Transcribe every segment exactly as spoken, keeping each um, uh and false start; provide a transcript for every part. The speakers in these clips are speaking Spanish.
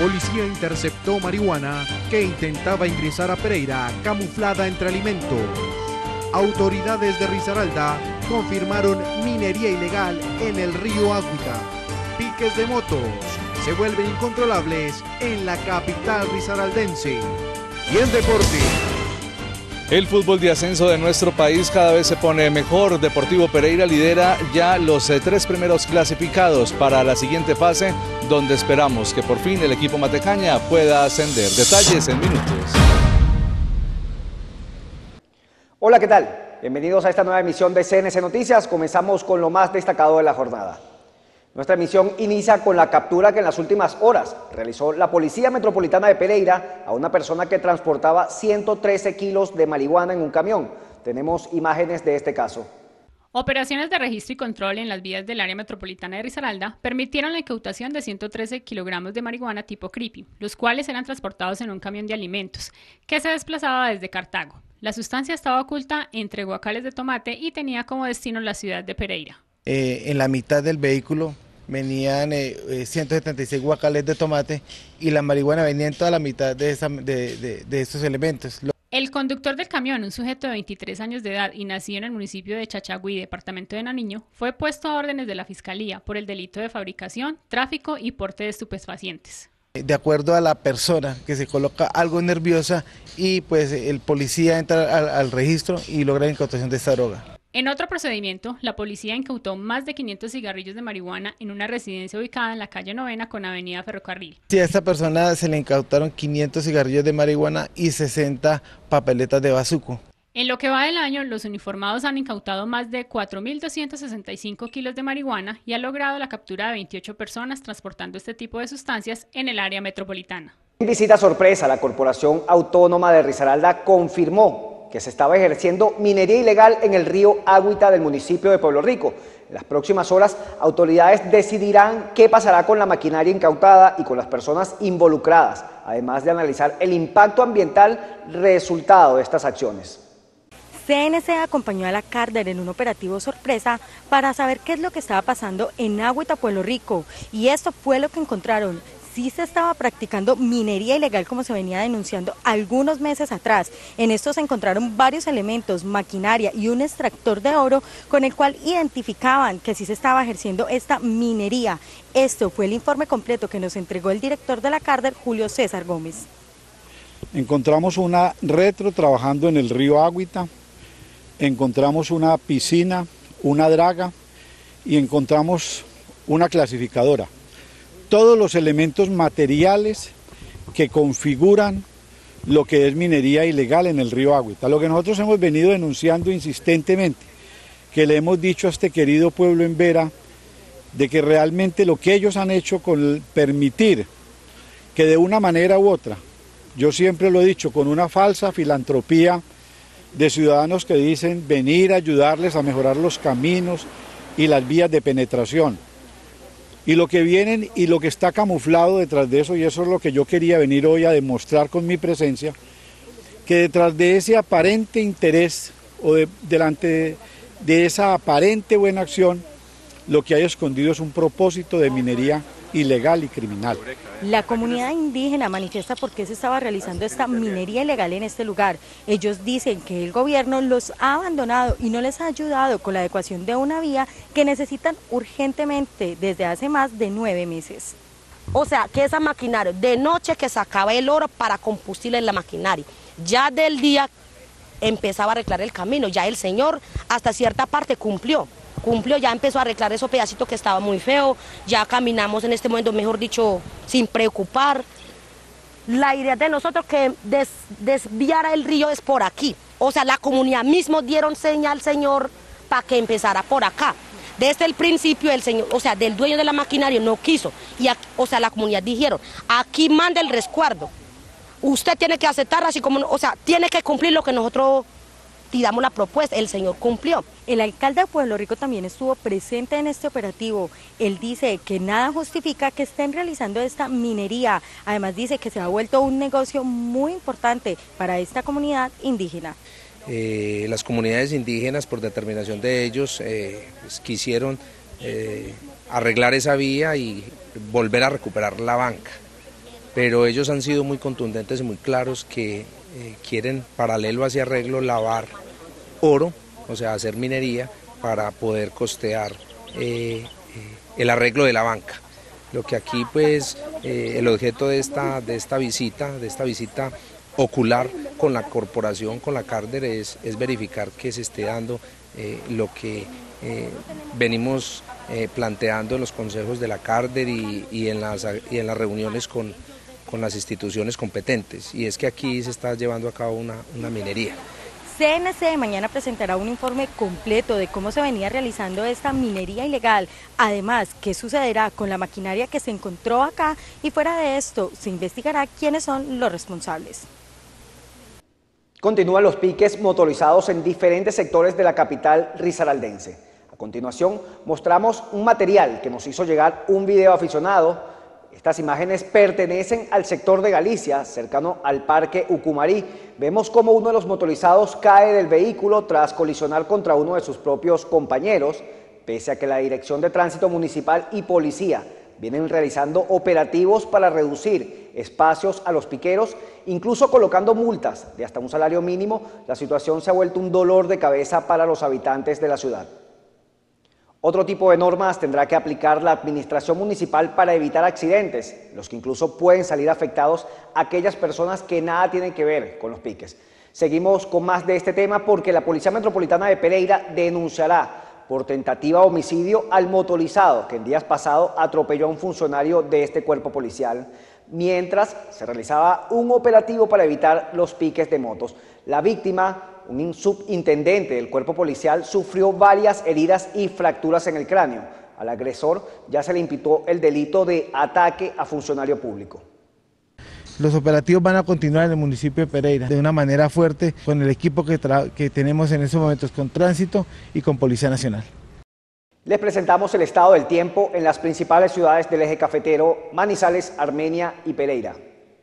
Policía interceptó marihuana que intentaba ingresar a Pereira camuflada entre alimentos. Autoridades de Risaralda confirmaron minería ilegal en el río Agüita. Piques de motos se vuelven incontrolables en la capital risaraldense. Y en deporte, el fútbol de ascenso de nuestro país cada vez se pone mejor. Deportivo Pereira lidera ya los eh, tres primeros clasificados para la siguiente fase, donde esperamos que por fin el equipo Matecaña pueda ascender. Detalles en minutos. Hola, ¿qué tal? Bienvenidos a esta nueva emisión de C N C Noticias. Comenzamos con lo más destacado de la jornada. Nuestra emisión inicia con la captura que en las últimas horas realizó la Policía Metropolitana de Pereira a una persona que transportaba ciento trece kilos de marihuana en un camión. Tenemos imágenes de este caso. Operaciones de registro y control en las vías del área metropolitana de Risaralda permitieron la incautación de ciento trece kilogramos de marihuana tipo creepy, los cuales eran transportados en un camión de alimentos que se desplazaba desde Cartago. La sustancia estaba oculta entre guacales de tomate y tenía como destino la ciudad de Pereira. Eh, en la mitad del vehículo venían eh, ciento setenta y seis guacales de tomate y la marihuana venía en toda la mitad de, esa, de, de, de estos elementos. El conductor del camión, un sujeto de veintitrés años de edad y nacido en el municipio de Chachagüí, departamento de Nariño, fue puesto a órdenes de la Fiscalía por el delito de fabricación, tráfico y porte de estupefacientes. De acuerdo a la persona que se coloca algo nerviosa y pues el policía entra al, al registro y logra la incautación de esta droga. En otro procedimiento, la policía incautó más de quinientos cigarrillos de marihuana en una residencia ubicada en la calle Novena con avenida Ferrocarril. Sí, a esta persona se le incautaron quinientos cigarrillos de marihuana y sesenta papeletas de bazuco. En lo que va del año, los uniformados han incautado más de cuatro mil doscientos sesenta y cinco kilos de marihuana y han logrado la captura de veintiocho personas transportando este tipo de sustancias en el área metropolitana. En visita sorpresa, la Corporación Autónoma de Risaralda confirmó que se estaba ejerciendo minería ilegal en el río Agüita del municipio de Pueblo Rico. En las próximas horas, autoridades decidirán qué pasará con la maquinaria incautada y con las personas involucradas, además de analizar el impacto ambiental resultado de estas acciones. C N C acompañó a la Cárder en un operativo sorpresa para saber qué es lo que estaba pasando en Agüita, Pueblo Rico, y esto fue lo que encontraron. Sí se estaba practicando minería ilegal como se venía denunciando algunos meses atrás. En esto se encontraron varios elementos, maquinaria y un extractor de oro con el cual identificaban que sí se estaba ejerciendo esta minería. Esto fue el informe completo que nos entregó el director de la Cárder, Julio César Gómez. Encontramos una retro trabajando en el río Agüita, encontramos una piscina, una draga y encontramos una clasificadora. Todos los elementos materiales que configuran lo que es minería ilegal en el río Agüita. Lo que nosotros hemos venido denunciando insistentemente, que le hemos dicho a este querido pueblo en Vera, de que realmente lo que ellos han hecho con permitir que de una manera u otra, yo siempre lo he dicho, con una falsa filantropía de ciudadanos que dicen venir a ayudarles a mejorar los caminos y las vías de penetración. Y lo que vienen y lo que está camuflado detrás de eso, y eso es lo que yo quería venir hoy a demostrar con mi presencia, que detrás de ese aparente interés o de, delante de, de esa aparente buena acción, lo que hay escondido es un propósito de minería ilegal y criminal. La comunidad indígena manifiesta por qué se estaba realizando esta minería ilegal en este lugar. Ellos dicen que el gobierno los ha abandonado y no les ha ayudado con la adecuación de una vía que necesitan urgentemente desde hace más de nueve meses. O sea, que esa maquinaria, de noche que sacaba el oro para combustible en la maquinaria, ya del día empezaba a arreglar el camino, ya el señor hasta cierta parte cumplió. Cumplió, ya empezó a arreglar esos pedacitos que estaba muy feo, ya caminamos en este momento, mejor dicho, sin preocupar. La idea de nosotros que des, desviara el río es por aquí, o sea, la comunidad mismo dieron señal, señor, para que empezara por acá. Desde el principio el señor, o sea, del dueño de la maquinaria no quiso, y aquí, o sea, la comunidad dijeron, aquí manda el resguardo, usted tiene que aceptar así como, o sea, tiene que cumplir lo que nosotros tiramos la propuesta, el señor cumplió. El alcalde de Pueblo Rico también estuvo presente en este operativo. Él dice que nada justifica que estén realizando esta minería. Además dice que se ha vuelto un negocio muy importante para esta comunidad indígena. Eh, las comunidades indígenas, por determinación de ellos, eh, pues quisieron eh, arreglar esa vía y volver a recuperar la banca. pero ellos han sido muy contundentes y muy claros que eh, quieren, paralelo a ese arreglo, lavar oro, o sea, hacer minería para poder costear eh, eh, el arreglo de la banca. Lo que aquí pues eh, el objeto de esta, de esta visita, de esta visita ocular con la corporación, con la Cárder, es, es verificar que se esté dando eh, lo que eh, venimos eh, planteando en los consejos de la Cárder y, y, en las, y en las reuniones con, con las instituciones competentes, y es que aquí se está llevando a cabo una, una minería. C N C mañana presentará un informe completo de cómo se venía realizando esta minería ilegal, además qué sucederá con la maquinaria que se encontró acá, y fuera de esto se investigará quiénes son los responsables. Continúan los piques motorizados en diferentes sectores de la capital risaraldense. A continuación mostramos un material que nos hizo llegar un video aficionado. Estas imágenes pertenecen al sector de Galicia, cercano al Parque Ucumarí. Vemos cómo uno de los motorizados cae del vehículo tras colisionar contra uno de sus propios compañeros, pese a que la Dirección de Tránsito Municipal y Policía vienen realizando operativos para reducir espacios a los piqueros, incluso colocando multas de hasta un salario mínimo. La situación se ha vuelto un dolor de cabeza para los habitantes de la ciudad. Otro tipo de normas tendrá que aplicar la administración municipal para evitar accidentes, los que incluso pueden salir afectados a aquellas personas que nada tienen que ver con los piques. Seguimos con más de este tema porque la Policía Metropolitana de Pereira denunciará por tentativa de homicidio al motorizado que en días pasados atropelló a un funcionario de este cuerpo policial mientras se realizaba un operativo para evitar los piques de motos. La víctima, un subintendente del cuerpo policial, sufrió varias heridas y fracturas en el cráneo. Al agresor ya se le imputó el delito de ataque a funcionario público. Los operativos van a continuar en el municipio de Pereira de una manera fuerte con el equipo que, que tenemos en estos momentos con Tránsito y con Policía Nacional. Les presentamos el estado del tiempo en las principales ciudades del eje cafetero: Manizales, Armenia y Pereira.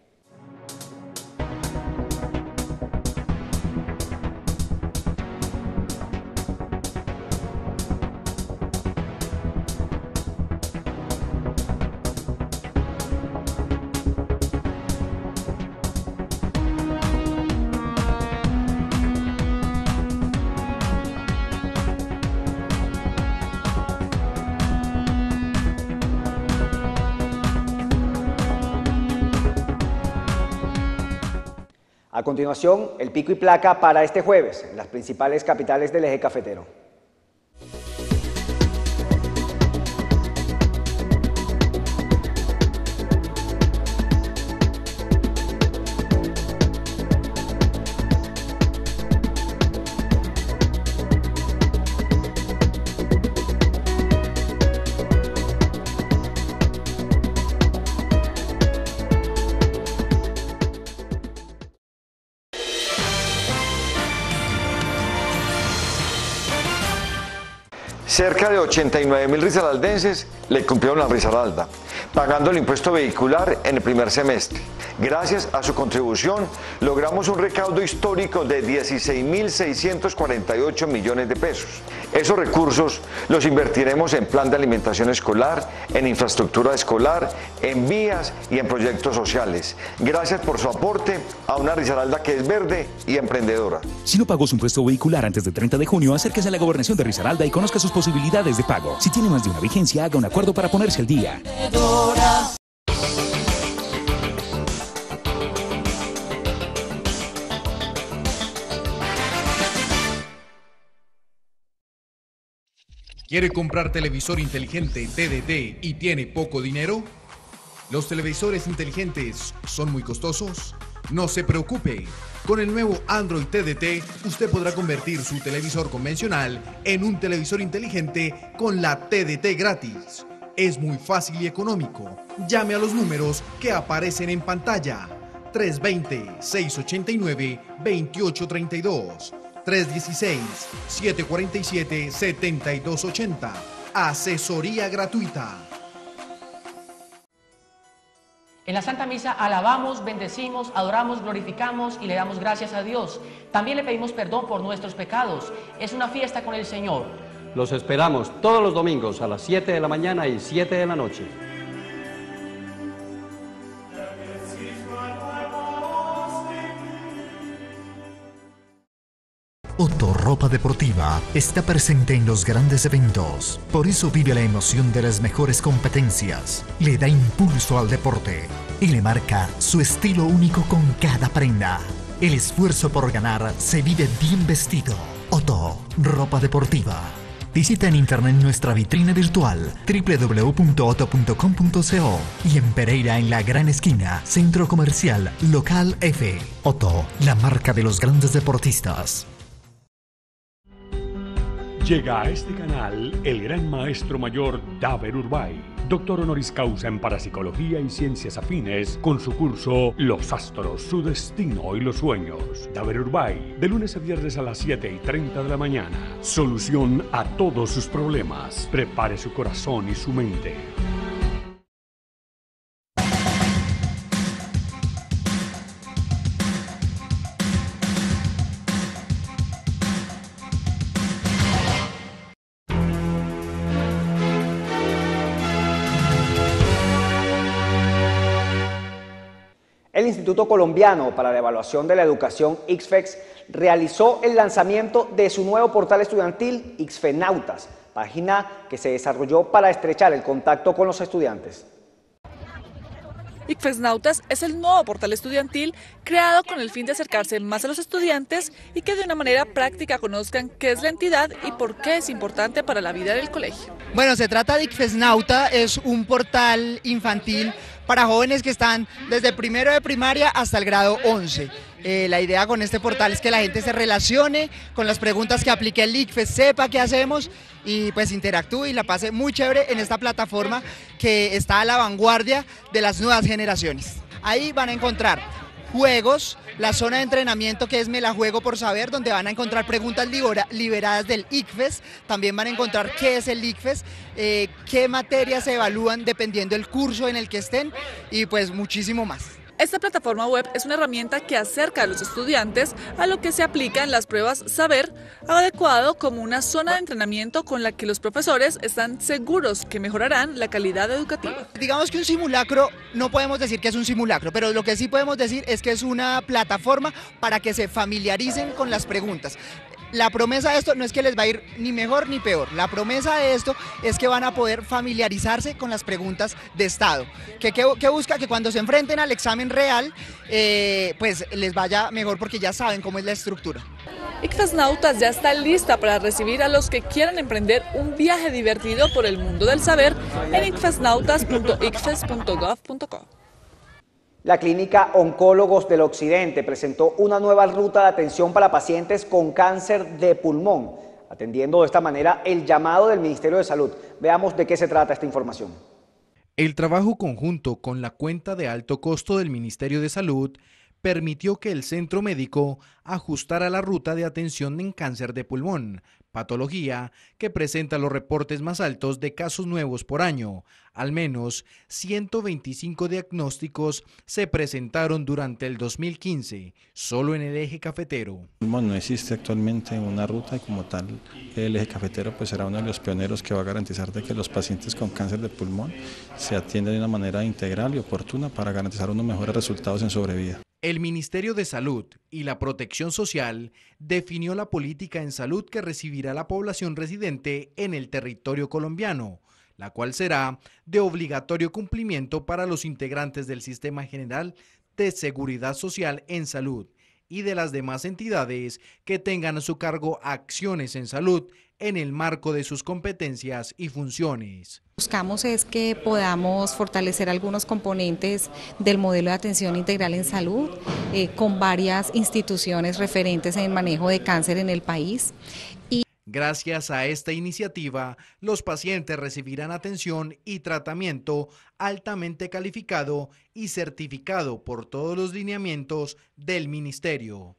A continuación, el pico y placa para este jueves en las principales capitales del eje cafetero. Cerca de ochenta y nueve mil risaraldenses le cumplieron la Risaralda, pagando el impuesto vehicular en el primer semestre. Gracias a su contribución, logramos un recaudo histórico de dieciséis mil seiscientos cuarenta y ocho millones de pesos. Esos recursos los invertiremos en plan de alimentación escolar, en infraestructura escolar, en vías y en proyectos sociales. Gracias por su aporte a una Risaralda que es verde y emprendedora. Si no pagó su impuesto vehicular antes del treinta de junio, acérquese a la Gobernación de Risaralda y conozca sus posibilidades de pago. Si tiene más de una vigencia, haga un acuerdo para ponerse al día. ¿Quiere comprar televisor inteligente T D T y tiene poco dinero? ¿Los televisores inteligentes son muy costosos? No se preocupe. Con el nuevo Android T D T, usted podrá convertir su televisor convencional en un televisor inteligente con la T D T gratis. Es muy fácil y económico. Llame a los números que aparecen en pantalla. tres dos cero, seis ocho nueve, dos ocho tres dos. tres uno seis, siete cuatro siete, siete dos ocho cero. Asesoría gratuita. En la Santa Misa alabamos, bendecimos, adoramos, glorificamos y le damos gracias a Dios. También le pedimos perdón por nuestros pecados. Es una fiesta con el Señor. Los esperamos todos los domingos a las siete de la mañana y siete de la noche. Deportiva está presente en los grandes eventos. Por eso vive la emoción de las mejores competencias. Le da impulso al deporte y le marca su estilo único con cada prenda. El esfuerzo por ganar se vive bien vestido. Otto, ropa deportiva. Visita en internet nuestra vitrina virtual doble u doble u doble u punto otto punto com punto co y en Pereira en la Gran Esquina, Centro Comercial Local F. Otto, la marca de los grandes deportistas. Llega a este canal el gran maestro mayor Daver Urbay, doctor honoris causa en parapsicología y ciencias afines, con su curso Los Astros, su destino y los sueños. Daver Urbay, de lunes a viernes a las siete y treinta de la mañana. Solución a todos sus problemas. Prepare su corazón y su mente. El Instituto Colombiano para la Evaluación de la Educación, ICFEX, realizó el lanzamiento de su nuevo portal estudiantil, ICFENautas, página que se desarrolló para estrechar el contacto con los estudiantes. ICFENautas es el nuevo portal estudiantil creado con el fin de acercarse más a los estudiantes y que de una manera práctica conozcan qué es la entidad y por qué es importante para la vida del colegio. Bueno, se trata de ICFENauta, es un portal infantil para jóvenes que están desde primero de primaria hasta el grado once. Eh, la idea con este portal es que la gente se relacione con las preguntas que aplique el ICFES, sepa qué hacemos y pues interactúe y la pase muy chévere en esta plataforma que está a la vanguardia de las nuevas generaciones. Ahí van a encontrar juegos, la zona de entrenamiento que es Me la juego por saber, donde van a encontrar preguntas libera, liberadas del ICFES, también van a encontrar qué es el ICFES, eh, qué materias se evalúan dependiendo del curso en el que estén y pues muchísimo más. Esta plataforma web es una herramienta que acerca a los estudiantes a lo que se aplica en las pruebas Saber, adecuado como una zona de entrenamiento con la que los profesores están seguros que mejorarán la calidad educativa. Digamos que un simulacro, no podemos decir que es un simulacro, pero lo que sí podemos decir es que es una plataforma para que se familiaricen con las preguntas. La promesa de esto no es que les va a ir ni mejor ni peor, la promesa de esto es que van a poder familiarizarse con las preguntas de Estado, que, que, que busca que cuando se enfrenten al examen real, eh, pues les vaya mejor porque ya saben cómo es la estructura. ICFENautas ya está lista para recibir a los que quieran emprender un viaje divertido por el mundo del saber en icfesnautas punto icfes punto gov punto co. La Clínica Oncólogos del Occidente presentó una nueva ruta de atención para pacientes con cáncer de pulmón, atendiendo de esta manera el llamado del Ministerio de Salud. Veamos de qué se trata esta información. El trabajo conjunto con la cuenta de alto costo del Ministerio de Salud permitió que el centro médico ajustara la ruta de atención en cáncer de pulmón, patología que presenta los reportes más altos de casos nuevos por año. Al menos ciento veinticinco diagnósticos se presentaron durante el dos mil quince, solo en el eje cafetero. Bueno, no existe actualmente una ruta y como tal el eje cafetero pues será uno de los pioneros que va a garantizar de que los pacientes con cáncer de pulmón se atienden de una manera integral y oportuna para garantizar unos mejores resultados en sobrevida. El Ministerio de Salud y la Protección Social definió la política en salud que recibirá la población residente en el territorio colombiano, la cual será de obligatorio cumplimiento para los integrantes del Sistema General de Seguridad Social en Salud y de las demás entidades que tengan a su cargo acciones en salud en el marco de sus competencias y funciones. Buscamos es que podamos fortalecer algunos componentes del modelo de atención integral en salud eh, con varias instituciones referentes en el manejo de cáncer en el país. Y Gracias a esta iniciativa, los pacientes recibirán atención y tratamiento altamente calificado y certificado por todos los lineamientos del Ministerio.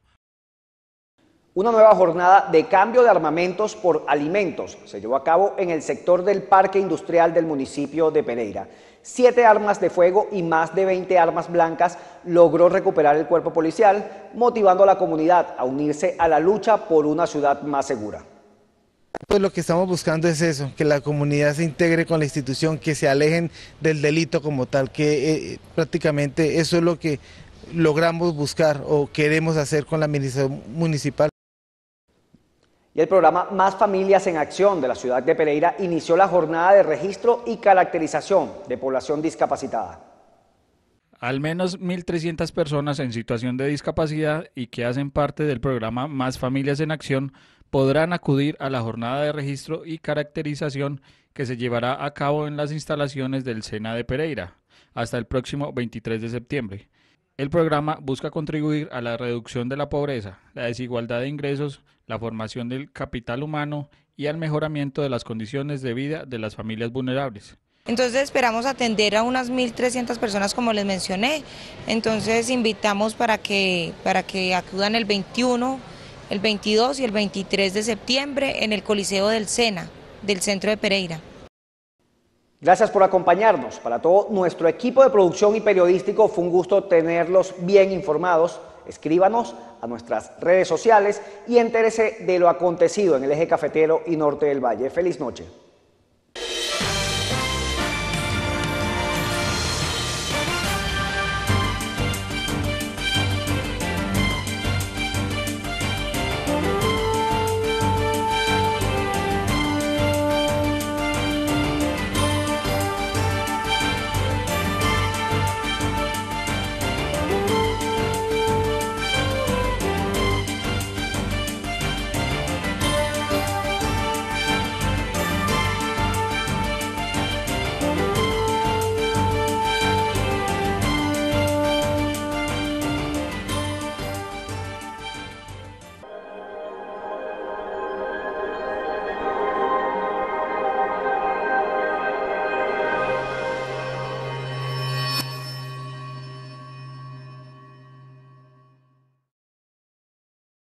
Una nueva jornada de cambio de armamentos por alimentos se llevó a cabo en el sector del Parque Industrial del municipio de Pereira. Siete armas de fuego y más de veinte armas blancas logró recuperar el cuerpo policial, motivando a la comunidad a unirse a la lucha por una ciudad más segura. Pues lo que estamos buscando es eso, que la comunidad se integre con la institución, que se alejen del delito como tal, que eh, prácticamente eso es lo que logramos buscar o queremos hacer con la administración municipal. Y el programa Más Familias en Acción de la ciudad de Pereira inició la jornada de registro y caracterización de población discapacitada. Al menos mil trescientas personas en situación de discapacidad y que hacen parte del programa Más Familias en Acción podrán acudir a la jornada de registro y caracterización que se llevará a cabo en las instalaciones del SENA de Pereira hasta el próximo veintitrés de septiembre. El programa busca contribuir a la reducción de la pobreza, la desigualdad de ingresos, la formación del capital humano y al mejoramiento de las condiciones de vida de las familias vulnerables. Entonces esperamos atender a unas mil trescientas personas como les mencioné, entonces invitamos para que, para que acudan el veintiuno, el veintidós y el veintitrés de septiembre en el Coliseo del SENA, del centro de Pereira. Gracias por acompañarnos. Para todo nuestro equipo de producción y periodístico fue un gusto tenerlos bien informados. Escríbanos a nuestras redes sociales y entérese de lo acontecido en el eje cafetero y norte del valle. Feliz noche.